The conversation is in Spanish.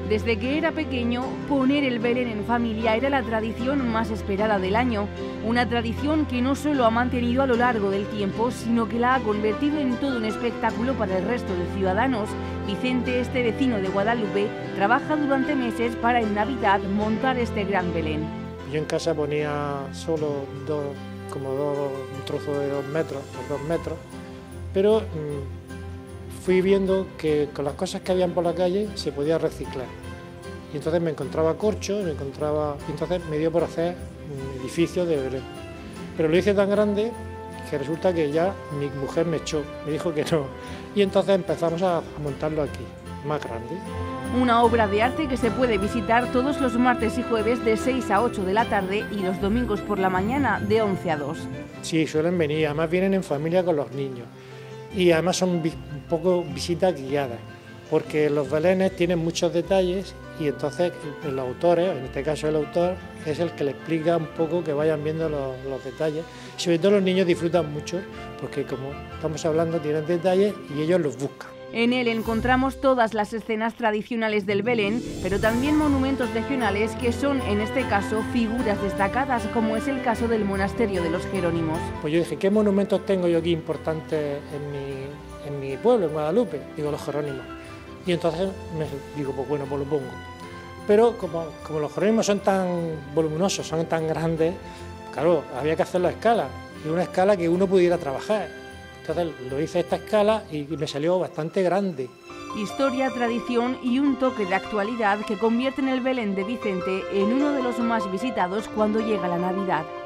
Desde que era pequeño, poner el Belén en familia era la tradición más esperada del año. Una tradición que no solo ha mantenido a lo largo del tiempo, sino que la ha convertido en todo un espectáculo para el resto de ciudadanos. Vicente, este vecino de Guadalupe, trabaja durante meses para en Navidad montar este gran Belén. Yo en casa ponía solo un trozo de 2 metros por 2 metros, pero fui viendo que con las cosas que habían por la calle se podía reciclar. Y entonces me encontraba corcho, y entonces me dio por hacer un edificio de Belén. Pero lo hice tan grande que resulta que ya mi mujer me echó, me dijo que no. Y entonces empezamos a montarlo aquí, más grande. Una obra de arte que se puede visitar todos los martes y jueves de 6 a 8 de la tarde y los domingos por la mañana de 11 a 2. Sí, suelen venir, además vienen en familia con los niños. Y además son un poco visitas guiadas, porque los belenes tienen muchos detalles y entonces los autores, en este caso el autor, es el que le explica un poco que vayan viendo los detalles. Y sobre todo los niños disfrutan mucho, porque como estamos hablando tienen detalles y ellos los buscan. En él encontramos todas las escenas tradicionales del Belén, pero también monumentos regionales que son, en este caso, figuras destacadas, como es el caso del monasterio de los Jerónimos. Pues yo dije, ¿qué monumentos tengo yo aquí importantes en mi pueblo, en Guadalupe? Digo, los Jerónimos. Y entonces digo, pues bueno, pues lo pongo. Pero como los Jerónimos son tan voluminosos, son tan grandes, claro, había que hacerlo a escala, y una escala que uno pudiera trabajar. Entonces lo hice a esta escala y me salió bastante grande. Historia, tradición y un toque de actualidad que convierten el Belén de Vicente en uno de los más visitados cuando llega la Navidad.